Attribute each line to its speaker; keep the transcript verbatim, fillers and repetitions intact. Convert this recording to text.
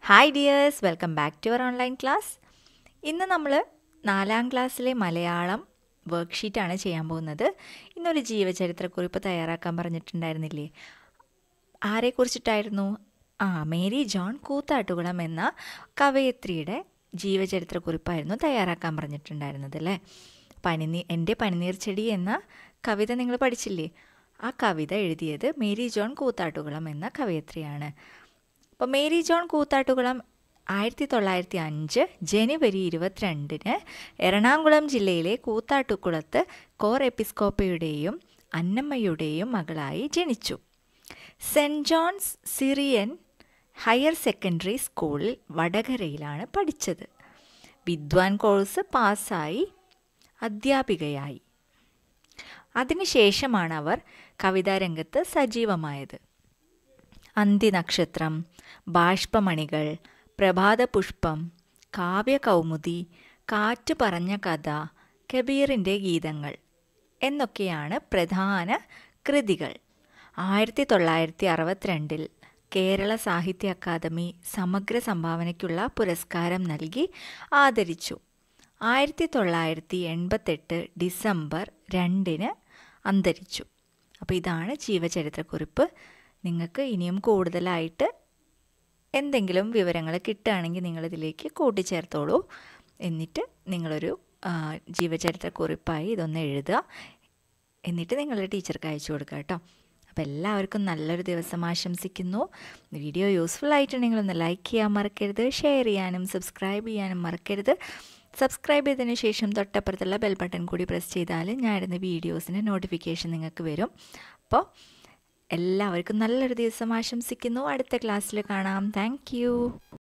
Speaker 1: Hi dears, welcome back to our online class. ഇന്ന് നമ്മൾ നാലാം ക്ലാസ്സിലെ മലയാളം വർക്ക്ഷീറ്റാണ് ചെയ്യാൻ പോകുന്നത്. ഇന്നൊരു ജീവചരിത്രക്കുറിപ്പ് തയ്യാറാക്കാൻ പറഞ്ഞിട്ടുണ്ടായിരുന്നില്ലേ? ആരെക്കുറിച്ചിട്ടായിരുന്നു? ആ മേരി ജോൺ കൂത്താട്ടുകുളം എന്ന കവയത്രിയുടെ ജീവചരിത്രക്കുറിപ്പായിരുന്നു തയ്യാറാക്കാൻ പറഞ്ഞിട്ടുണ്ടായിരുന്നത് അല്ലേ? പനിനീ എൻ്റെ പനിനീർ ചെടി എന്ന കവിത നിങ്ങൾ പഠിച്ചില്ലേ? ആ കവിത എഴുതിയത് മേരി ജോൺ കൂത്താട്ടുകുളം എന്ന കവയത്രിയാണ്. അപ്പോൾ മേരി ജോൺ കൂത്താട്ടുകുളം ആയിരത്തി തൊള്ളായിരത്തി അഞ്ച് ജനുവരി ഇരുപത്തിരണ്ടിന് എറണാകുളം ജില്ലയിലെ കൂത്താട്ടുകുളത്ത് കോർ എപ്പിസ്കോപ്പയുടെയും അന്നമ്മയുടെയും മകളായി ജനിച്ചു. Saint John's Syrian higher secondary സ്കൂളിൽ വടകരയിലാണ് പഠിച്ചത്. വിദ്വാൻ കോഴ്സ് പാസ്സായി അധ്യാപികയായി. അതിനുശേഷമാണ് അവർ കവിതാരംഗത്ത് സജീവമായത്. അന്തിനക്ഷത്രം, ബാഷ്പമണികൾ, പ്രഭാതപുഷ്പം, കാവ്യകൗമുദി, കാറ്റ് പറഞ്ഞ കഥ, കബീറിൻ്റെ ഗീതങ്ങൾ എന്നൊക്കെയാണ് പ്രധാന കൃതികൾ. ആയിരത്തി തൊള്ളായിരത്തി അറുപത്തിരണ്ടിൽ കേരള സാഹിത്യ അക്കാദമി സമഗ്ര സംഭാവനയ്ക്കുള്ള പുരസ്കാരം നൽകി ആദരിച്ചു. ആയിരത്തി തൊള്ളായിരത്തി എൺപത്തെട്ട് ഡിസംബർ രണ്ടിന് അന്തരിച്ചു. അപ്പോൾ ഇതാണ് ജീവചരിത്രക്കുറിപ്പ്. നിങ്ങൾക്ക് ഇനിയും കൂടുതലായിട്ട് എന്തെങ്കിലും വിവരങ്ങൾ കിട്ടുകയാണെങ്കിൽ നിങ്ങളിതിലേക്ക് കൂട്ടിച്ചേർത്തോളൂ. എന്നിട്ട് നിങ്ങളൊരു ജീവചരിത്രക്കുറിപ്പായി ഇതൊന്ന് എഴുതുക. എന്നിട്ട് നിങ്ങളുടെ ടീച്ചർക്ക് അയച്ചു കൊടുക്കുക കേട്ടോ. അപ്പോൾ എല്ലാവർക്കും നല്ലൊരു ദിവസം ആശംസിക്കുന്നു. വീഡിയോ യൂസ്ഫുൾ ആയിട്ടുണ്ടെങ്കിൽ ഒന്ന് ലൈക്ക് ചെയ്യാൻ മറക്കരുത്, ഷെയർ ചെയ്യാനും സബ്സ്ക്രൈബ് ചെയ്യാനും മറക്കരുത്. സബ്സ്ക്രൈബ് ചെയ്തതിന് ശേഷം തൊട്ടപ്പുറത്തുള്ള ബെൽ ബട്ടൺ കൂടി പ്രസ് ചെയ്താൽ ഞാൻ ഇടുന്ന വീഡിയോസിൻ്റെ നോട്ടിഫിക്കേഷൻ നിങ്ങൾക്ക് വരും. അപ്പോൾ എല്ലാവർക്കും നല്ലൊരു ദിവസം ആശംസിക്കുന്നു. അടുത്ത ക്ലാസ്സിൽ കാണാം. Thank U.